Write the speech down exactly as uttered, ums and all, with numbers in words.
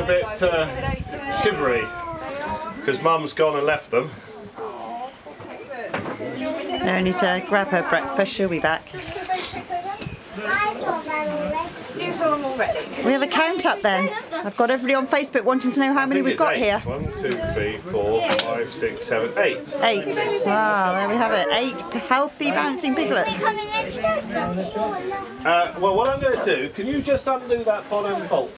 a bit uh, shivery because Mum's gone and left them. I need to grab her breakfast, she'll be back. We have a count up then. I've got everybody on Facebook wanting to know how many we've got eight. here. One, two, three, four, five, six, seven, eight. Eight. Wow, there we have it. Eight healthy bouncing piglets. Uh, well, what I'm going to do, can you just undo that bottom bolt?